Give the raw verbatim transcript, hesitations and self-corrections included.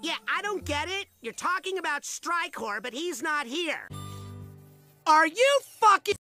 Yeah, I don't get it. You're talking about Strykor, but he's not here. Are you fucking...